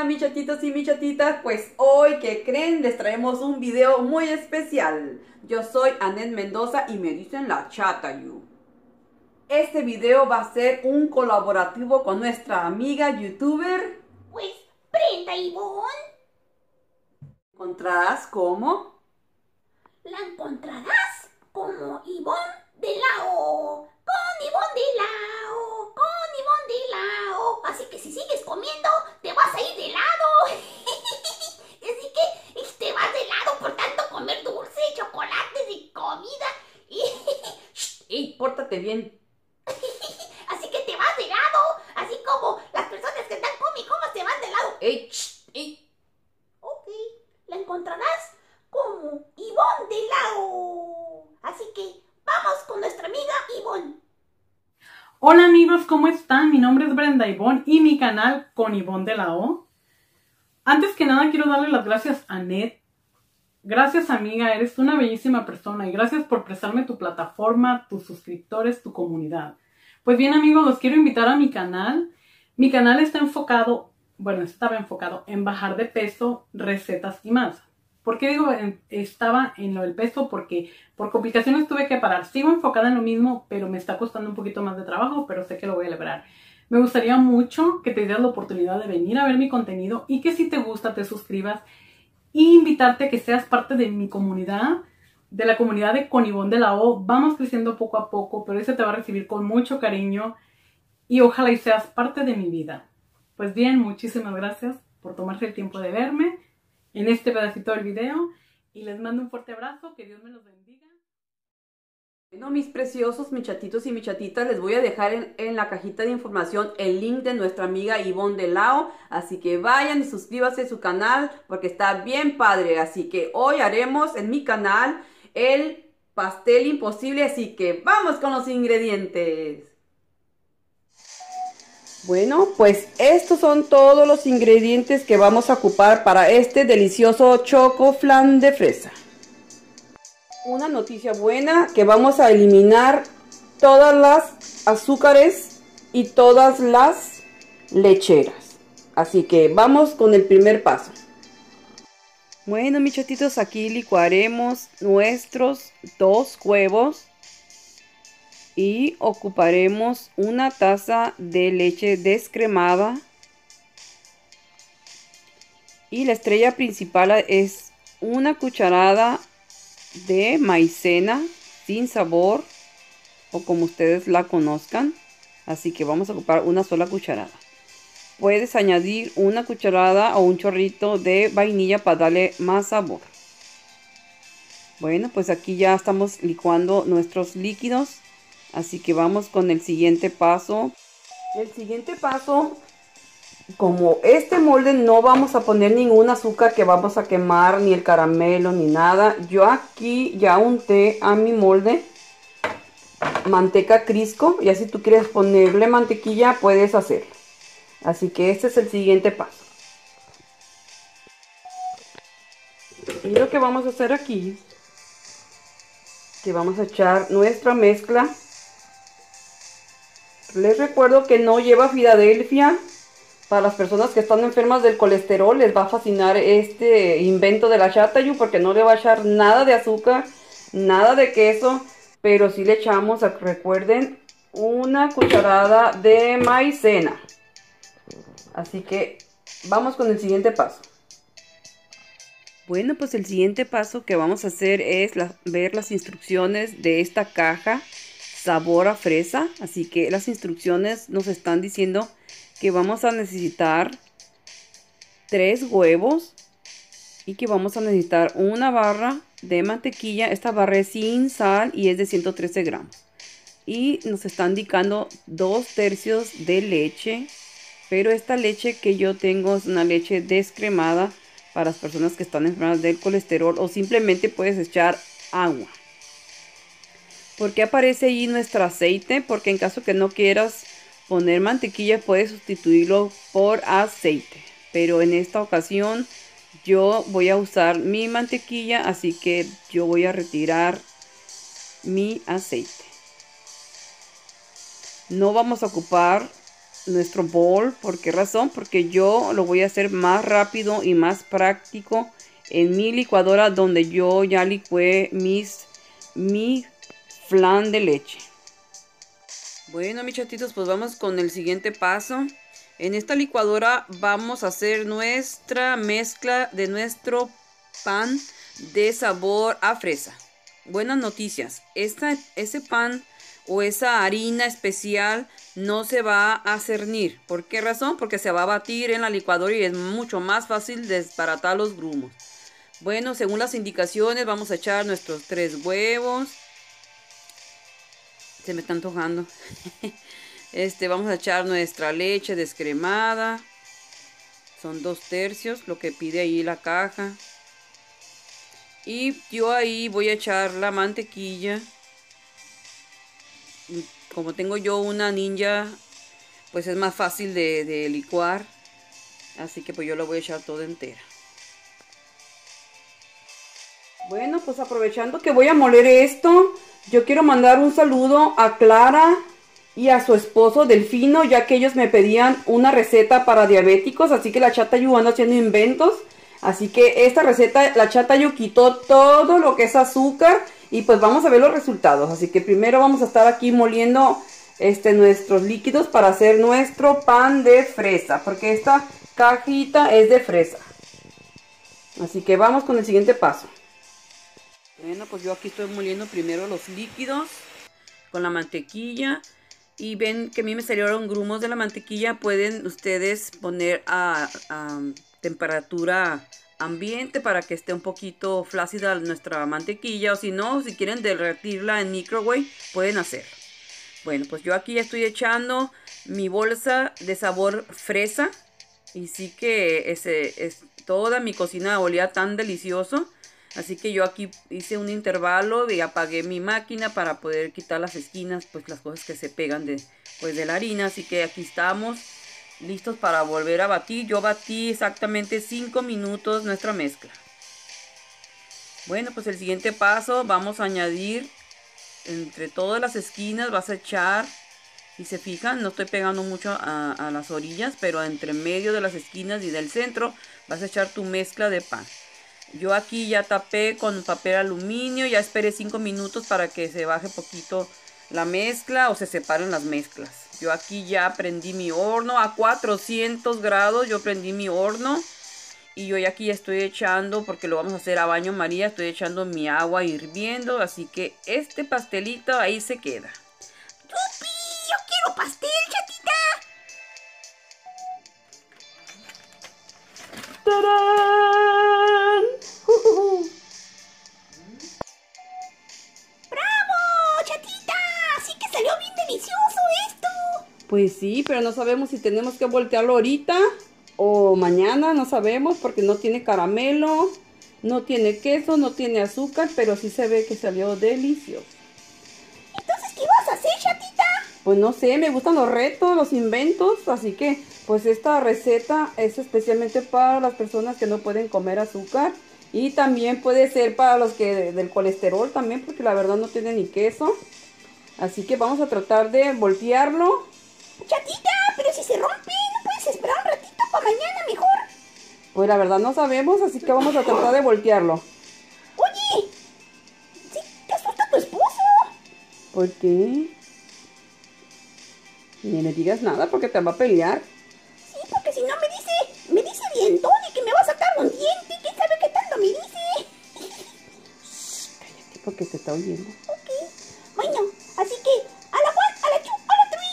mis chatitos y mis chatitas, pues hoy, ¿qué creen? Les traemos un video muy especial. Yo soy Anet Mendoza y me dicen la Chatayu. Este video va a ser un colaborativo con nuestra amiga youtuber. Pues, Brenda Ivonne, ¿Encontrarás cómo? la encontrarás como Ivonne de Lao. Con Ivonne de Lao, con Ivonne de Lao. Así que si sigues comiendo, te vas a ir de lado. Así que te vas de lado por tanto comer dulce, chocolates y comida. ¡Ey, pórtate bien! Así que te vas de lado, así como las personas que están come se van de lado. ¡Ey, ey! Ok, la encontrarás como Ivonne de Lao. Así que vamos con nuestra amiga Ivonne. Hola amigos, ¿cómo están? Mi nombre es Brenda Ivonne y mi canal con Ivonne de la O. Antes que nada quiero darle las gracias a Anet. Gracias amiga, eres una bellísima persona y gracias por prestarme tu plataforma, tus suscriptores, tu comunidad. Pues bien amigos, los quiero invitar a mi canal. Mi canal está enfocado, estaba enfocado en bajar de peso, recetas y más. ¿Por qué digo estaba en lo del peso? Porque por complicaciones tuve que parar. Sigo enfocada en lo mismo, pero me está costando un poquito más de trabajo, pero sé que lo voy a lograr. Me gustaría mucho que te dieras la oportunidad de venir a ver mi contenido y que si te gusta te suscribas y invitarte a que seas parte de mi comunidad, de la comunidad de Con Ivonne de la O. Vamos creciendo poco a poco, pero ese te va a recibir con mucho cariño y ojalá y seas parte de mi vida. Pues bien, muchísimas gracias por tomarse el tiempo de verme en este pedacito del video y les mando un fuerte abrazo, que Dios me los bendiga. Bueno, mis preciosos, mis chatitos y mis chatitas, les voy a dejar en la cajita de información el link de nuestra amiga Ivonne de Lao. Así que vayan y suscríbanse a su canal porque está bien padre. Así que hoy haremos en mi canal el pastel imposible. Así que vamos con los ingredientes. Bueno, pues estos son todos los ingredientes que vamos a ocupar para este delicioso choco flan de fresa. Una noticia buena, que vamos a eliminar todas las azúcares y todas las lecheras. Así que vamos con el primer paso. Bueno, mis chatitos, aquí licuaremos nuestros 2 huevos y ocuparemos una taza de leche descremada. Y la estrella principal es una cucharada de maicena sin sabor o como ustedes la conozcan. Así que vamos a ocupar una sola cucharada. Puedes añadir una cucharada o un chorrito de vainilla para darle más sabor. Bueno, pues aquí ya estamos licuando nuestros líquidos. Así que vamos con el siguiente paso. El siguiente paso, como este molde no vamos a poner ningún azúcar que vamos a quemar, ni el caramelo, ni nada. Yo aquí ya unté a mi molde manteca Crisco. Y así tú quieres ponerle mantequilla, puedes hacerlo. Así que este es el siguiente paso. Y lo que vamos a hacer aquí, que vamos a echar nuestra mezcla. Les recuerdo que no lleva Filadelfia. Para las personas que están enfermas del colesterol les va a fascinar este invento de la Chatayu, porque no le va a echar nada de azúcar, nada de queso, pero sí le echamos, recuerden, una cucharada de maicena. Así que vamos con el siguiente paso. Bueno, pues el siguiente paso que vamos a hacer es ver las instrucciones de esta caja sabor a fresa. Así que las instrucciones nos están diciendo que vamos a necesitar 3 huevos y que vamos a necesitar una barra de mantequilla. Esta barra es sin sal y es de 113 gramos. Y nos está indicando 2/3 de leche, pero esta leche que yo tengo es una leche descremada para las personas que están enfermas del colesterol, o simplemente puedes echar agua. ¿Por qué aparece ahí nuestro aceite? Porque en caso que no quieras poner mantequilla, puedes sustituirlo por aceite. Pero en esta ocasión yo voy a usar mi mantequilla, así que yo voy a retirar mi aceite. No vamos a ocupar nuestro bowl. ¿Por qué razón? Porque yo lo voy a hacer más rápido y más práctico en mi licuadora, donde yo ya licué mi flan de leche. Bueno, mis chatitos, pues vamos con el siguiente paso. En esta licuadora vamos a hacer nuestra mezcla de nuestro pan de sabor a fresa. Buenas noticias, ese pan o esa harina especial no se va a cernir. ¿Por qué razón? Porque se va a batir en la licuadora y es mucho más fácil desbaratar los grumos. Bueno, según las indicaciones vamos a echar nuestros 3 huevos. Se me está antojando. Vamos a echar nuestra leche descremada. Son 2/3 lo que pide ahí la caja. Y yo ahí voy a echar la mantequilla. Como tengo yo una Ninja, pues es más fácil de licuar. Así que pues yo la voy a echar toda entera. Bueno, pues aprovechando que voy a moler esto, yo quiero mandar un saludo a Clara y a su esposo Delfino, ya que ellos me pedían una receta para diabéticos, así que la Chatayu anda haciendo inventos. Así que esta receta, la Chatayu quitó todo lo que es azúcar y pues vamos a ver los resultados. Así que primero vamos a estar aquí moliendo nuestros líquidos para hacer nuestro pan de fresa, porque esta cajita es de fresa. Así que vamos con el siguiente paso. Bueno, pues yo aquí estoy moliendo primero los líquidos con la mantequilla. Y ven que a mí me salieron grumos de la mantequilla. Pueden ustedes poner a temperatura ambiente para que esté un poquito flácida nuestra mantequilla. O si no, si quieren derretirla en microwave, pueden hacer. Bueno, pues yo aquí ya estoy echando mi bolsa de sabor fresa. Y sí que toda mi cocina olía tan delicioso. Así que yo aquí hice un intervalo y apagué mi máquina para poder quitar las esquinas, pues las cosas que se pegan de la harina. Así que aquí estamos listos para volver a batir. Yo batí exactamente 5 minutos nuestra mezcla. Bueno, pues el siguiente paso, vamos a añadir entre todas las esquinas, vas a echar, y se fijan, no estoy pegando mucho a las orillas, pero entre medio de las esquinas y del centro vas a echar tu mezcla de pan. Yo aquí ya tapé con papel aluminio, ya esperé 5 minutos para que se baje poquito la mezcla o se separen las mezclas. Yo aquí ya prendí mi horno a 400 grados, yo prendí mi horno y yo aquí ya estoy echando, porque lo vamos a hacer a baño María, estoy echando mi agua hirviendo, así que este pastelito ahí se queda. ¡Yupi! ¡Yo quiero pastel, chatita! ¡Tarán! ¡Bravo, chatita! ¡Sí que salió bien delicioso esto! Pues sí, pero no sabemos si tenemos que voltearlo ahorita o mañana, no sabemos, porque no tiene caramelo, no tiene queso, no tiene azúcar, pero sí se ve que salió delicioso. Entonces, ¿qué vas a hacer, chatita? Pues no sé, me gustan los retos, los inventos, así que pues esta receta es especialmente para las personas que no pueden comer azúcar y también puede ser para los que del colesterol también, porque la verdad no tiene ni queso. Así que vamos a tratar de voltearlo. Chatita, pero si se rompe, ¿no puedes esperar un ratito para mañana mejor? Pues la verdad no sabemos, así que vamos a tratar de voltearlo. Oye, ¿sí te asusta tu esposo? ¿Por qué? Ni le digas nada porque te va a pelear. Sí, porque si no me dice dientón y que me va a sacar un diente. ¿Quién sabe qué tanto me dice? Cállate porque te está oyendo. Ok, bueno, así que a la Juan, a la Chu, a la Tui.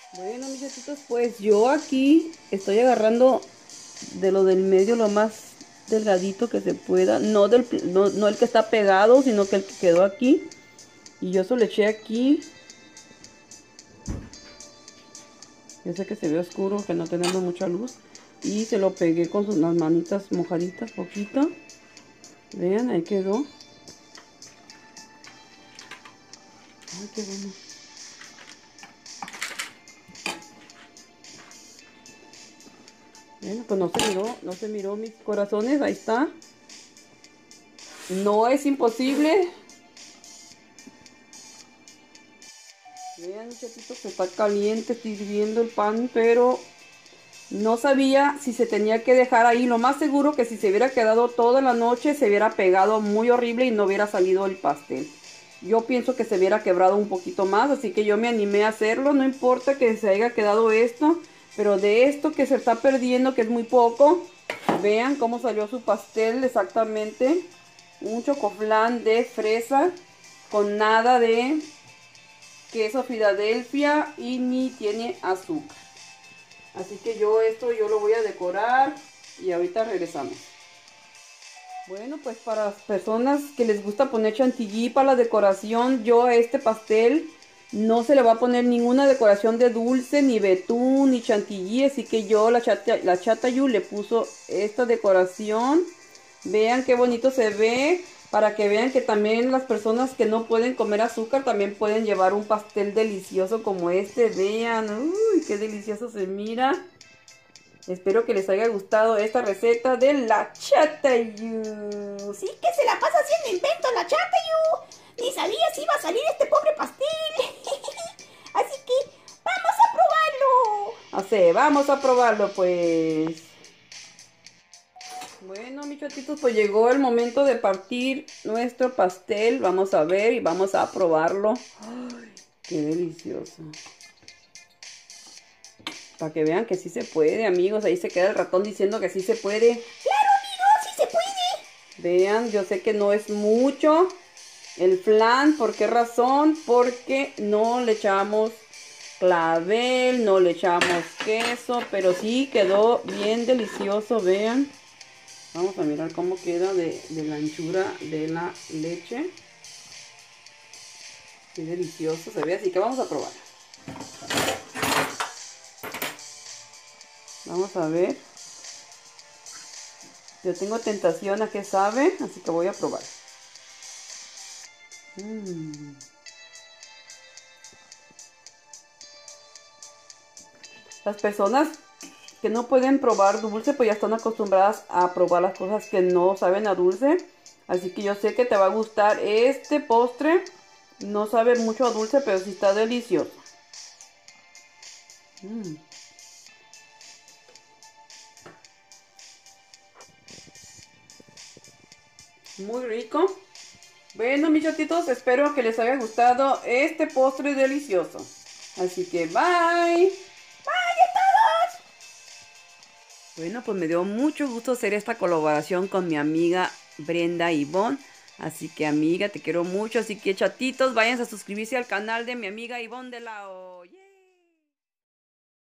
Bueno, mis chatitos, pues yo aquí estoy agarrando de lo del medio lo más delgadito que se pueda. No el que está pegado, sino que el que quedó aquí. Y yo solo le eché aquí. Ya sé que se ve oscuro, que no tenemos mucha luz. Y se lo pegué con las manitas mojaditas, poquito. Vean, ahí quedó. Ay, qué bueno. Bueno, pues no se miró mis corazones, ahí está. No es imposible. Vean, muchachitos, que está caliente, está hirviendo el pan, pero no sabía si se tenía que dejar ahí. Lo más seguro que si se hubiera quedado toda la noche se hubiera pegado muy horrible y no hubiera salido el pastel. Yo pienso que se hubiera quebrado un poquito más, así que yo me animé a hacerlo. No importa que se haya quedado esto, pero de esto que se está perdiendo, que es muy poco, vean cómo salió su pastel exactamente. Un chocoflán de fresa con nada de queso Filadelfia y ni tiene azúcar. Así que yo lo voy a decorar y ahorita regresamos. Bueno, pues para las personas que les gusta poner chantilly para la decoración, yo a este pastel no se le va a poner ninguna decoración de dulce, ni betún, ni chantilly, así que yo la Chatayú le puso esta decoración. Vean qué bonito se ve, para que vean que también las personas que no pueden comer azúcar también pueden llevar un pastel delicioso como este. Vean, uy, qué delicioso se mira. Espero que les haya gustado esta receta de la Chatayú. Sí que se la pasa haciendo inventos la Chatayú. Ni sabía si iba a salir este pobre pastel. Así que vamos a probarlo. Así, vamos a probarlo pues. Bueno, mis chatitos, pues llegó el momento de partir nuestro pastel. Vamos a ver y vamos a probarlo. ¡Ay, qué delicioso! Para que vean que sí se puede, amigos. Ahí se queda el ratón diciendo que sí se puede. ¡Claro, amigos! ¡Sí se puede! Vean, yo sé que no es mucho el flan. ¿Por qué razón? Porque no le echamos clavel, no le echamos queso, pero sí quedó bien delicioso, vean. Vamos a mirar cómo queda de la anchura de la leche. Qué delicioso se ve, así que vamos a probar. Vamos a ver. Yo tengo tentación a qué sabe, así que voy a probar. Las personas que no pueden probar dulce, pues ya están acostumbradas a probar las cosas que no saben a dulce. Así que yo sé que te va a gustar este postre. No sabe mucho a dulce, pero sí está delicioso. Muy rico. Bueno, mis chatitos, espero que les haya gustado este postre delicioso. Así que bye. Bueno, pues me dio mucho gusto hacer esta colaboración con mi amiga Brenda Ivonne. Así que, amiga, te quiero mucho. Así que, chatitos, vayan a suscribirse al canal de mi amiga Ivonne de Lao. ¡Yeah!